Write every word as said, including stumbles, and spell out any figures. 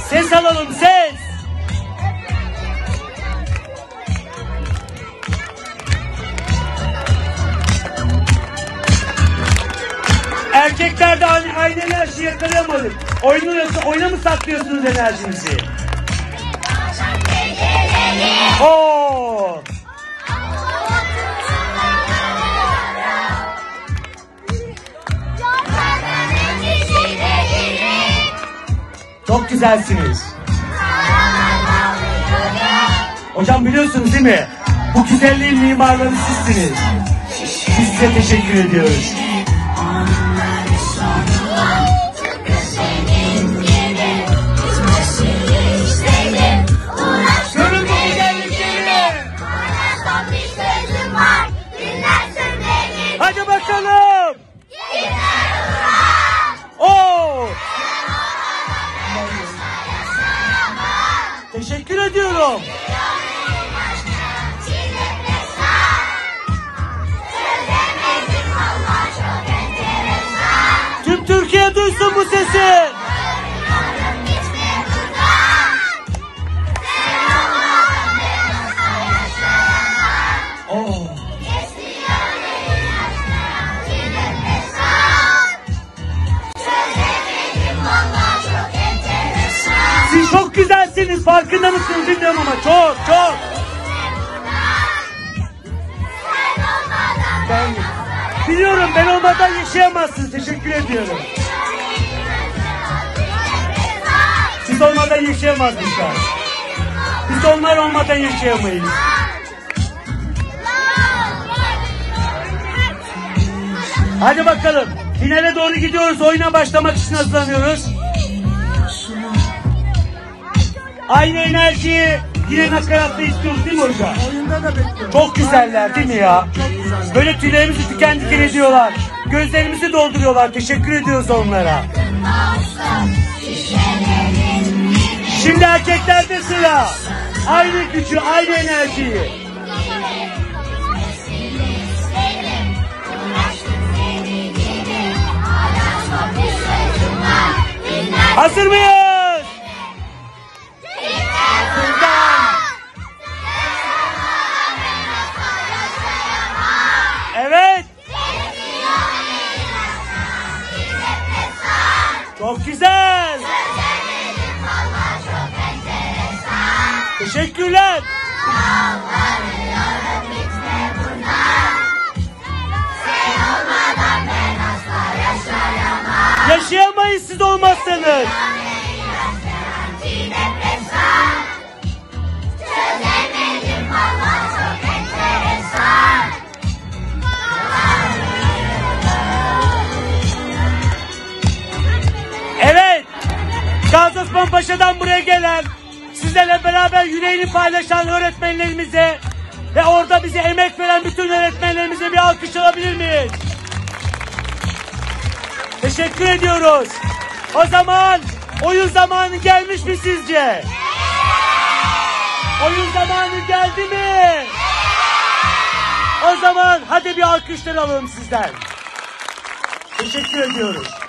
Ses alalım, ses. Erkeklerde aynı, aynı enerji yakalayamadık. Oyunu nasıl, oyuna mı saklıyorsunuz enerjinizi? Oo! Çok güzelsiniz. Hocam biliyorsunuz değil mi? Bu güzelliğin mimarları sizsiniz. Biz size teşekkür ediyoruz. Görün bu güzellikleri. Hadi bakalım. Oo. Teşekkür ediyorum. Tüm Türkiye duysun bu sesi. Oh. Siz çok güzelsiniz, farkında mısınız bilmiyorum ama çok çok. Ben biliyorum, ben olmadan yaşayamazsınız. Teşekkür ediyorum. Siz olmadan yaşayamazsınız. Biz onlar olmadan yaşayamayız. Hadi bakalım. Finale doğru gidiyoruz. Oyuna başlamak için hazırlanıyoruz. Aynı enerjiyi yine nakaratta istiyoruz değil mi hocam? Oyunda da bekliyorum. Çok güzeller değil mi ya? Böyle tüylerimizi diken diken ediyorlar. Gözlerimizi dolduruyorlar. Teşekkür ediyoruz onlara. Şimdi erkeklerde sıra. Aynı gücü, aynı enerjiyi. Hazır mıyız? Evet. Çok güzel. Teşekkürler. Yaşayamayız siz olmazsanız. Evet. Gazi Osman Paşa'dan buraya gelen, sizlerle beraber yüreğini paylaşan öğretmenlerimize ve orada bize emek veren bütün öğretmenlerimize bir alkış alabilir miyiz? Teşekkür ediyoruz. O zaman oyun zamanı gelmiş mi sizce? Oyun zamanı geldi mi? O zaman hadi bir alkışlar alalım sizden. Teşekkür ediyoruz.